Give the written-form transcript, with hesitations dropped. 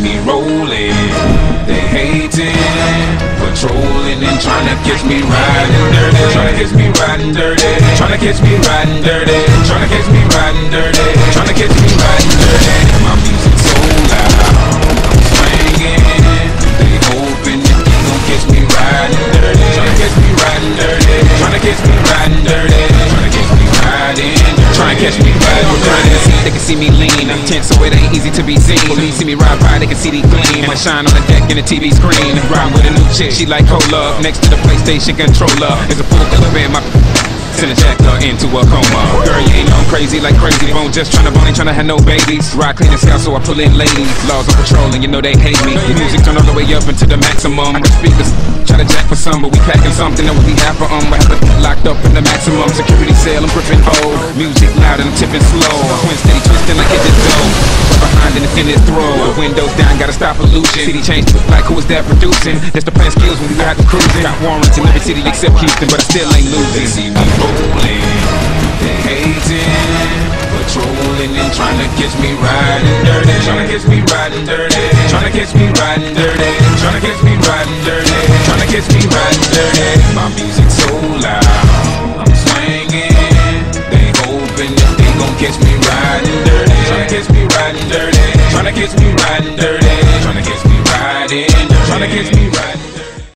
me rolling, they hating, patrolling and trying to catch me riding dirty, trying to catch me riding dirty, trying to catch me riding dirty, trying to catch me riding dirty, trying to catch me riding dirty. My music so loud, I'm swinging, they hoping that they gon' catch me riding dirty, trying to catch me riding dirty, trying to catch me riding dirty, trying to catch me riding dirty, trying to catch me riding dirty. They can see me lean, I'm tense so it ain't easy to be seen. Police see me ride by, they can see the gleam. I shine on the deck in the TV screen. Ride with a new chick, she like hold up. Next to the PlayStation controller is a full color band. My send a jacker into a coma. Girl, you ain't known crazy like crazy bone. Just tryna bone, ain't tryna have no babies. Ride clean and scout, so I pull in ladies. Laws on patrol and you know they hate me. The music turn all the way up into the maximum. The speakers try to jack for some, but we packing something that would be half for I have it locked up in the maximum security cell. I'm gripping old. Music loud and I'm tipping slow. Twin steady twisting like it just dope. Right behind and it's in its throw. Windows down, gotta stop pollution. City change like who is that producing? That's the plan skills when we got the cruising. Got warrants in every city except Houston, but I still ain't losing. They see me rolling, they hating, patrolling and trying to catch me riding dirty, trying to catch me riding dirty, trying to catch me riding dirty, trying to catch me riding dirty, trying to catch me riding dirty. My music so loud, I'm swinging, they hoping that they gon' catch me riding dirty, trying to catch me riding dirty, trying to catch me riding dirty, trying to catch me